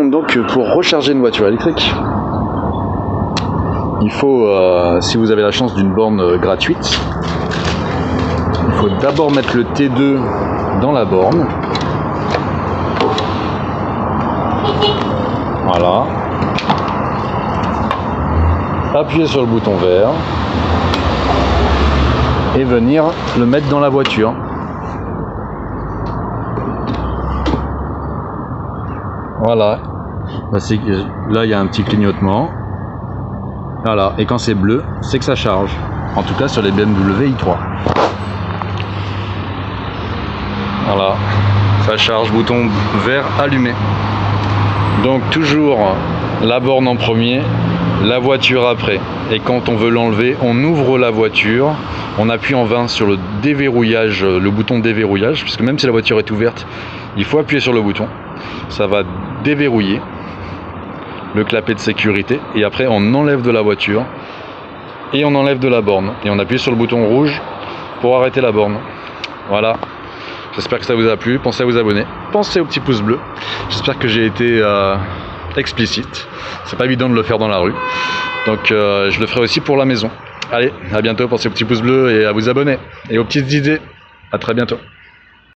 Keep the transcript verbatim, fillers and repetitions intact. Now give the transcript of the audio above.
Donc pour recharger une voiture électrique, il faut, euh, si vous avez la chance d'une borne euh, gratuite, il faut d'abord mettre le T deux dans la borne. Voilà. Appuyer sur le bouton vert et venir le mettre dans la voiture. Voilà. Là, il y a un petit clignotement. Voilà. Et quand c'est bleu, c'est que ça charge. En tout cas sur les B M W i trois. Voilà. Ça charge, bouton vert allumé. Donc toujours la borne en premier, la voiture après. Et quand on veut l'enlever, on ouvre la voiture, on appuie en vain sur le déverrouillage, le bouton déverrouillage, puisque même si la voiture est ouverte, il faut appuyer sur le bouton. Ça va déverrouiller le clapet de sécurité et après on enlève de la voiture et on enlève de la borne et on appuie sur le bouton rouge pour arrêter la borne. Voilà. J'espère que ça vous a plu, pensez à vous abonner, pensez au petit pouce bleu. J'espère que j'ai été euh, explicite, c'est pas évident de le faire dans la rue, donc euh, je le ferai aussi pour la maison. Allez, à bientôt, pensez au petit pouce bleu et à vous abonner, et aux petites idées, à très bientôt.